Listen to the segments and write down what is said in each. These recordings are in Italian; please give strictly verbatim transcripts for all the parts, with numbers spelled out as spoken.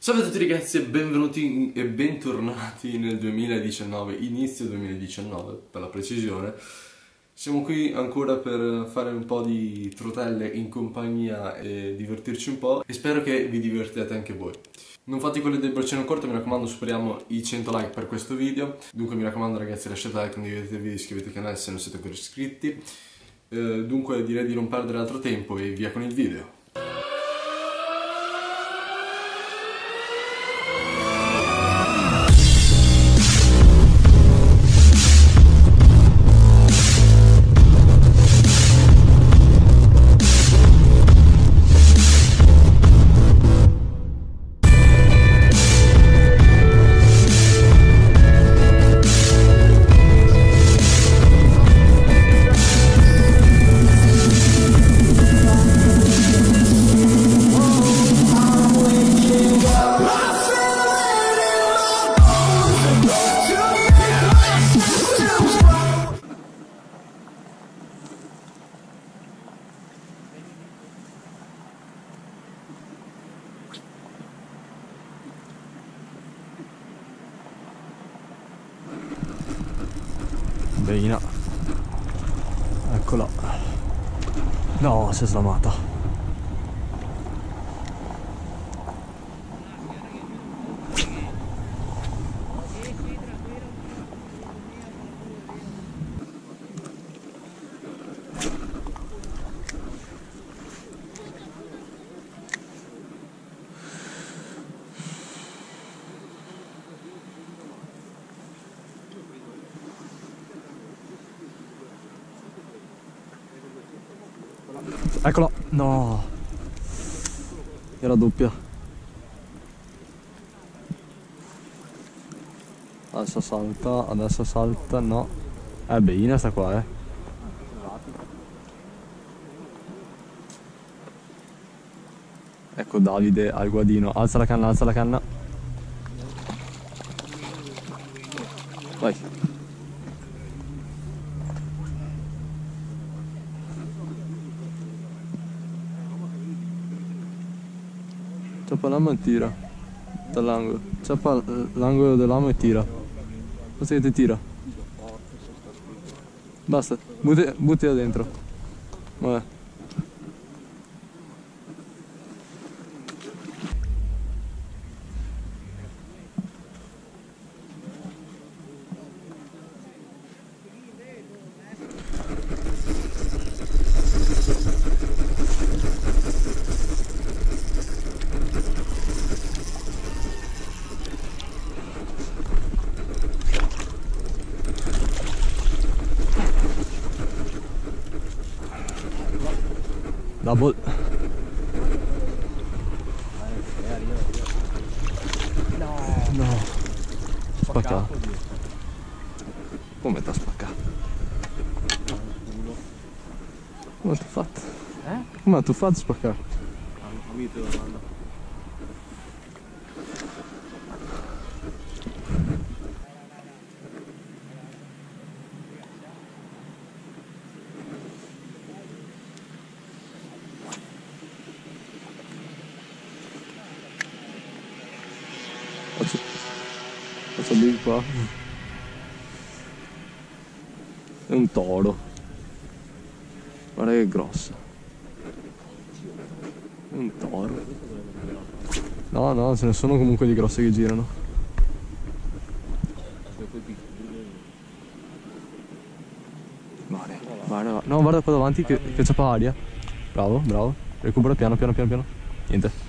Salve a tutti ragazzi e benvenuti e bentornati nel duemiladiciannove, inizio duemiladiciannove per la precisione. Siamo qui ancora per fare un po' di trotelle in compagnia e divertirci un po' e spero che vi divertiate anche voi. Non fate quelli del braccino corto, mi raccomando, superiamo i cento like per questo video. Dunque mi raccomando ragazzi, lasciate like, condividete il video, iscrivetevi al canale se non siete ancora iscritti. Eh, dunque direi di non perdere altro tempo e via con il video. Beina, eccola. No, si è slamata. Eccola, no, era doppia. Adesso salta, adesso salta, no. Eh, Beina sta qua, eh. Ecco Davide al guadino, alza la canna, alza la canna. Vai. Ciappa l'amo e tira dall'angolo, ciappa l'angolo dell'amo e tira. Basta che ti tira. Basta, butti, buttila dentro. Vabbè. Double. No. No. Spaccato. Come t'ha spaccato? Come t'ha fatto? Eh? Come t'ha fatto spaccare? Faccio, faccio lì qua. È un toro. Guarda che è grossa. È un toro. No, no, ce ne sono comunque di grosse che girano. Guarda, guarda, no, guarda qua davanti che, che c'è aria. Bravo, bravo. Recupera piano, piano, piano, piano. Niente.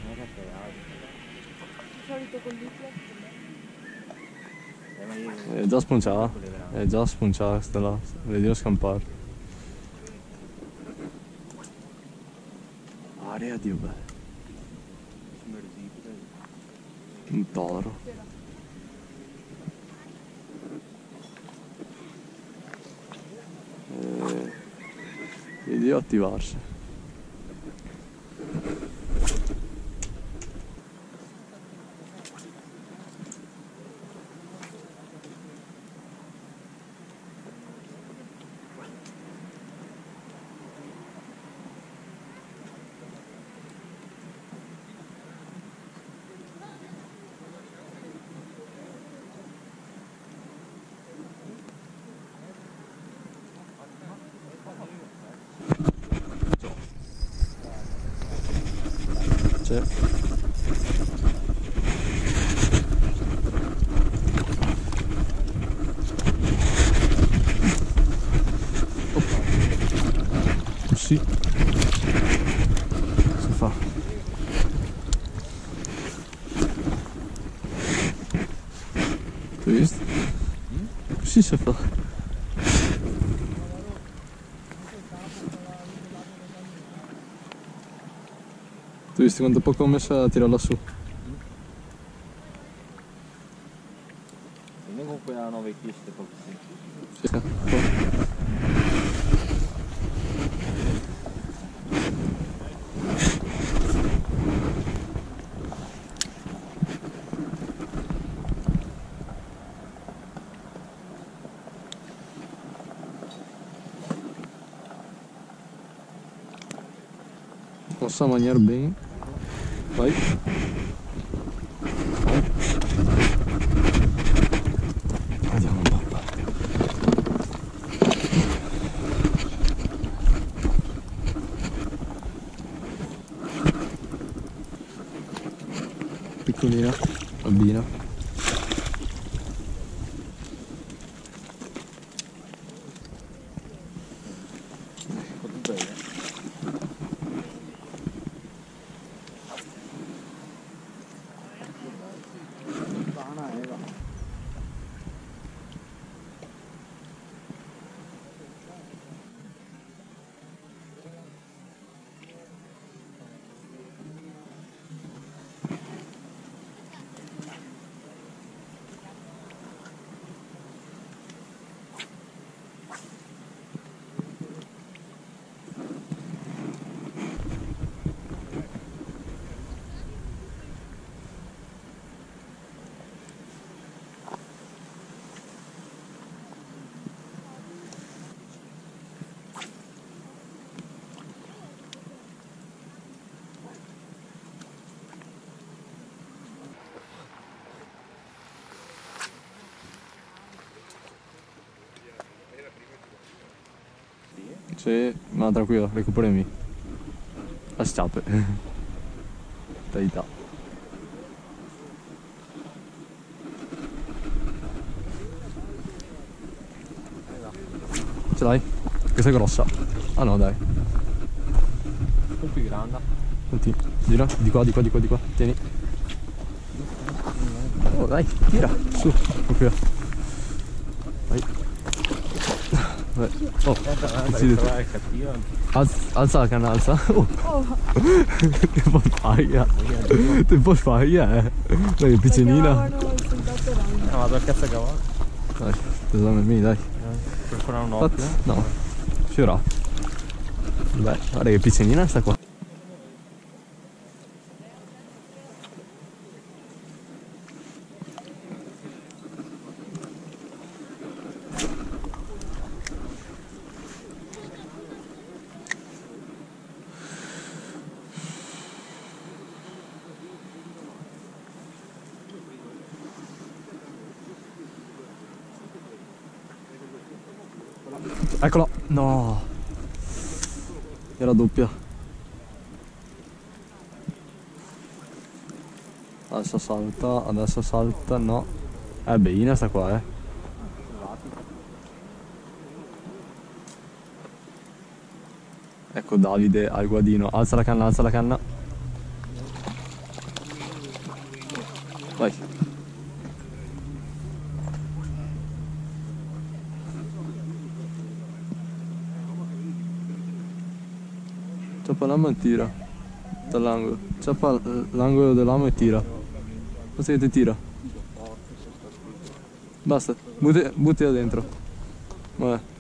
È già spunciata, è già spunciata questa là, vediamo scampare. Area Dio bello. Un toro. E... Vedi attivarsi. Sì. Così si fa. Tu hai visto? Così si fa. Tu hai visto quanto poco ho messo a tirarla su? Non con quella nove chiste proprio sì. Sì. Posso mangiare bene. Vai. Vai. Andiamo un po'. Piccolina, bambina. Sì, ma tranquillo, recuperami. Lasciate. Dai, dai. Ce l'hai? Questa è grossa. Ah no, dai. Un po' più grande. Senti, gira, di qua, di qua, di qua, di qua. Tieni. Oh, dai, tira, su, qui. Vai. Vai. Oh, ucciditi. Alza, alza la canna, alza. Oh. Che poi fai? Che poi fai, eh? Dai, piccinina. No, vado a cazzo a cavallo. Dai, esami, dai. Per fare un occhio. No, fiorà. Beh, guarda che piccinina sta qua. Eccolo, no, era doppia. Adesso salta, adesso salta, no. È bellina sta qua, eh. Ecco Davide al guadino, alza la canna, alza la canna. Vai. Ciappa l'amo e tira dall'angolo. Ciappa l'angolo dell'amo e tira. Cosa che ti tira? Basta, butti, buttila dentro. Vabbè.